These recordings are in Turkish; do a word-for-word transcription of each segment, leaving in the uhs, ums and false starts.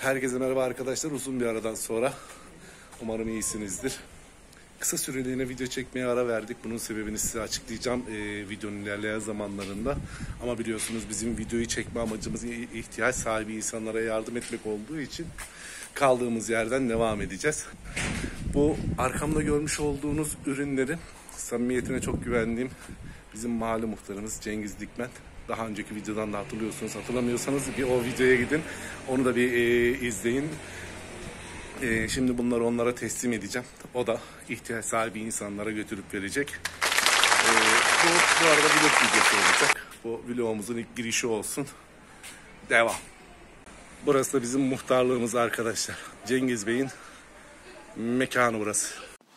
Herkese merhaba arkadaşlar. Uzun bir aradan sonra. Umarım iyisinizdir. Kısa süreliğine video çekmeye ara verdik. Bunun sebebini size açıklayacağım e, videonun ilerleyen zamanlarında. Ama biliyorsunuz bizim videoyu çekme amacımız ihtiyaç sahibi insanlara yardım etmek olduğu için kaldığımız yerden devam edeceğiz. Bu arkamda görmüş olduğunuz ürünlerin samimiyetine çok güvendiğim bizim mahalle muhtarımız Cengiz Dikmen. Daha önceki videodan da hatırlıyorsunuz. Hatırlamıyorsanız bir o videoya gidin. Onu da bir e, izleyin. E, şimdi bunları onlara teslim edeceğim. O da ihtiyaç sahibi insanlara götürüp verecek. E, bu, bu arada vlog videosu olacak. Bu vlogumuzun ilk girişi olsun. Devam. Burası da bizim muhtarlığımız arkadaşlar. Cengiz Bey'in mekanı burası.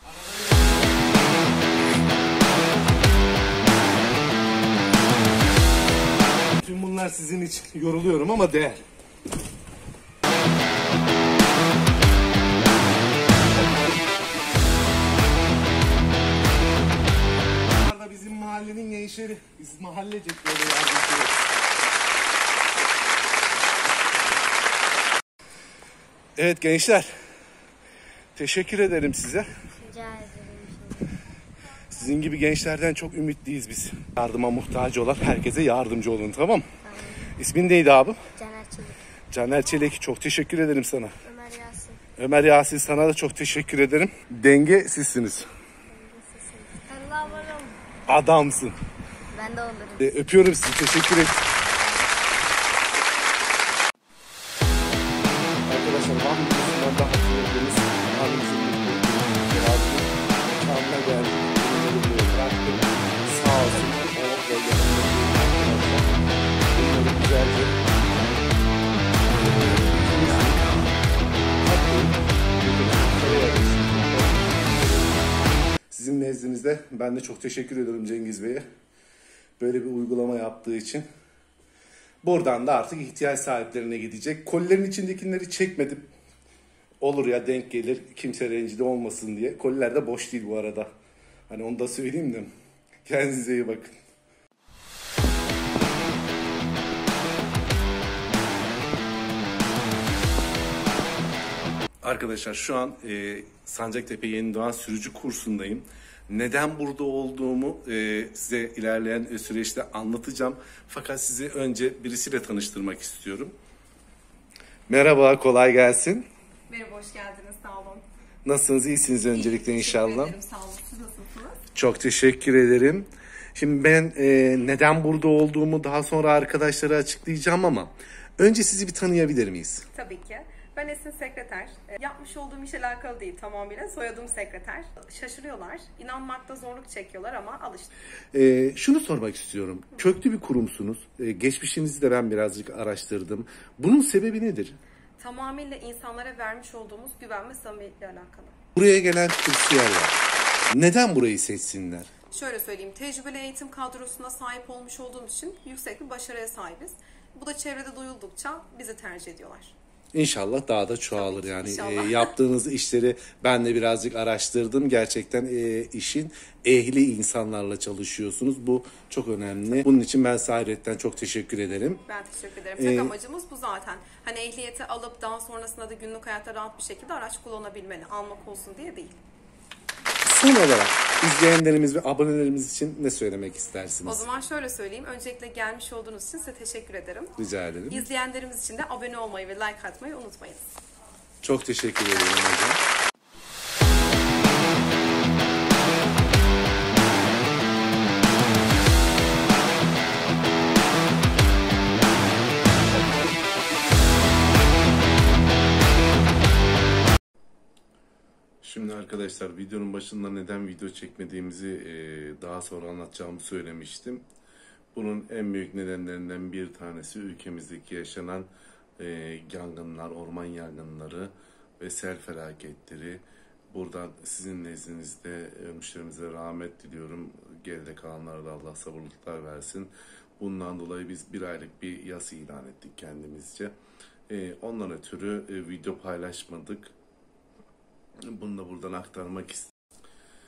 Tüm bunlar sizin için yoruluyorum ama değer. Bunlar da bizim mahallenin gençleri. Biz mahallecek böyle yardımcıyız. Evet gençler. Teşekkür ederim size. Rica ederim. Sizin gibi gençlerden çok ümitliyiz biz. Yardıma muhtaç olan herkese yardımcı olun, tamam mı? Tamam. İsmin neydi abi? Caner Çelik. Caner Çelik. Çok teşekkür ederim sana. Ömer Yasin. Ömer Yasin, sana da çok teşekkür ederim. Denge sizsiniz. Kanala abone olun. Adamsın. Ben de olurum. Ee, öpüyorum sizi. Teşekkür ederim. Arkadaşlar var mı? Bundan da hatırladığınız halimizin mekanına geldik. Bıraktım. Sağ olsun. O ve yanımda bunları güzelce sizin nezdinizde ben de çok teşekkür ediyorum Cengiz Bey'e. Böyle bir uygulama yaptığı için. Buradan da artık ihtiyaç sahiplerine gidecek. Kolilerin içindekileri çekmedim. Olur ya, denk gelir. Kimse rencide olmasın diye. Koliler de boş değil bu arada. Hani onu da söyleyeyim de. Kendinize iyi bakın. Arkadaşlar şu an e, Sancaktepe Yeni Doğan sürücü kursundayım. Neden burada olduğumu e, size ilerleyen süreçte anlatacağım. Fakat sizi önce birisiyle tanıştırmak istiyorum. Merhaba, kolay gelsin. Merhaba, hoş geldiniz. Sağ olun. Nasılsınız? İyisiniz öncelikle inşallah. Teşekkür ederim. Sağ olun. Siz nasılsınız? Çok teşekkür ederim. Şimdi ben e, neden burada olduğumu daha sonra arkadaşlara açıklayacağım ama önce sizi bir tanıyabilir miyiz? Tabii ki. Ben Esin Sekreter. E, yapmış olduğum işle alakalı değil tamamıyla. Soyadım Sekreter. Şaşırıyorlar. İnanmakta zorluk çekiyorlar ama alıştık. E, şunu sormak istiyorum. Köklü bir kurumsunuz. E, geçmişinizi de ben birazcık araştırdım. Bunun sebebi nedir? Tamamıyla insanlara vermiş olduğumuz güven ve samimiyetle alakalı. Buraya gelen kursiyerler neden burayı seçsinler? Şöyle söyleyeyim. Tecrübeli eğitim kadrosuna sahip olmuş olduğumuz için yüksek bir başarıya sahibiz. Bu da çevrede duyuldukça bizi tercih ediyorlar. İnşallah daha da çoğalır. Yani e, yaptığınız işleri ben de birazcık araştırdım. Gerçekten e, işin ehli insanlarla çalışıyorsunuz. Bu çok önemli. Bunun için ben Sahret'ten çok teşekkür ederim. Ben teşekkür ederim. Tek ee, amacımız bu zaten. Hani ehliyeti alıp daha sonrasında da günlük hayatta rahat bir şekilde araç kullanabilmeni, almak olsun diye değil. Son olarak izleyenlerimiz ve abonelerimiz için ne söylemek istersiniz? O zaman şöyle söyleyeyim. Öncelikle gelmiş olduğunuz için size teşekkür ederim. Rica ederim. İzleyenlerimiz için de abone olmayı ve like atmayı unutmayın. Çok teşekkür ederim hocam. Şimdi arkadaşlar videonun başında neden video çekmediğimizi e, daha sonra anlatacağımı söylemiştim. Bunun en büyük nedenlerinden bir tanesi ülkemizdeki yaşanan e, yangınlar, orman yangınları ve sel felaketleri. Buradan sizin nezdinizde ölmüşlerimize rahmet diliyorum. Geride kalanlara da Allah sabırlıklar versin. Bundan dolayı biz bir aylık bir yas ilan ettik kendimizce. E, ondan ötürü e, video paylaşmadık. Bunu da buradan aktarmak istedim.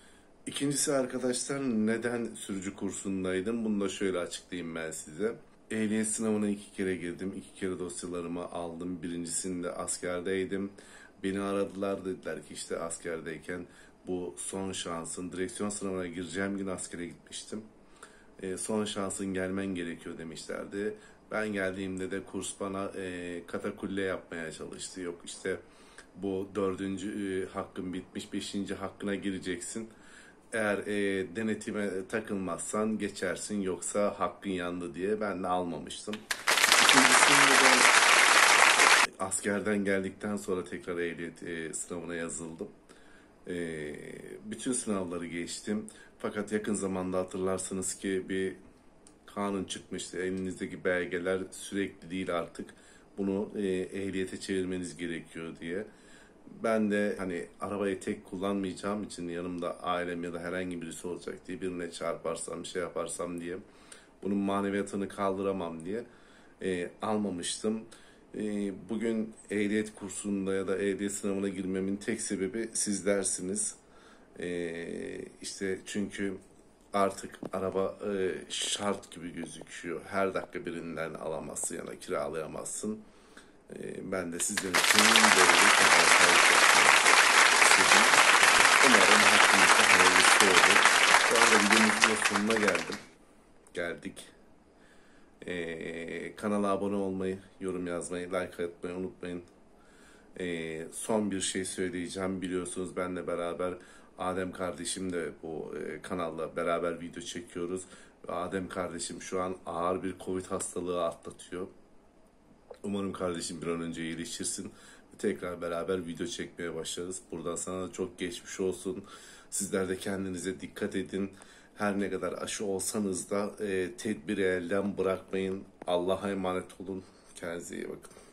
İkincisi arkadaşlar, neden sürücü kursundaydım? Bunu da şöyle açıklayayım ben size. Ehliyet sınavına iki kere girdim. İki kere dosyalarımı aldım. Birincisinde askerdeydim. Beni aradılar, dediler ki işte askerdeyken bu son şansın. Direksiyon sınavına gireceğim gün askere gitmiştim. E, son şansın, gelmen gerekiyor demişlerdi. Ben geldiğimde de kurs bana e, katakulle yapmaya çalıştı. Yok işte bu dördüncü e, hakkın bitmiş, beşinci hakkına gireceksin. Eğer e, denetime takılmazsan geçersin, yoksa hakkın yandı diye ben de almamıştım. İkincisinde ben askerden geldikten sonra tekrar ehliyet e, sınavına yazıldım. E, bütün sınavları geçtim. Fakat yakın zamanda hatırlarsınız ki bir kanun çıkmıştı. Elinizdeki belgeler sürekli değil artık. Bunu e, ehliyete çevirmeniz gerekiyor diye. Ben de hani arabayı tek kullanmayacağım için yanımda ailem ya da herhangi birisi olacak diye, birine çarparsam, şey yaparsam diye, bunun maneviyatını kaldıramam diye e, almamıştım. E, bugün ehliyet kursunda ya da ehliyet sınavına girmemin tek sebebi sizlersiniz. E, işte çünkü artık araba e, şart gibi gözüküyor. Her dakika birinden alamazsın ya da kiralayamazsın. E, ben de sizlerin için böyle bir kafa istedim. Umarım hakkınızda hayırlısı olur. Şu anda videomuzun sonuna geldim. Geldik. Ee, kanala abone olmayı, yorum yazmayı, like atmayı unutmayın. Ee, son bir şey söyleyeceğim. Biliyorsunuz benle beraber Adem kardeşim de bu e, kanalla beraber video çekiyoruz. Adem kardeşim şu an ağır bir Covid hastalığı atlatıyor. Umarım kardeşim bir an önce iyileşirsin. Tekrar beraber video çekmeye başlarız. Buradan sana da çok geçmiş olsun. Sizler de kendinize dikkat edin. Her ne kadar aşı olsanız da e, tedbiri elden bırakmayın. Allah'a emanet olun. Kendinize iyi bakın.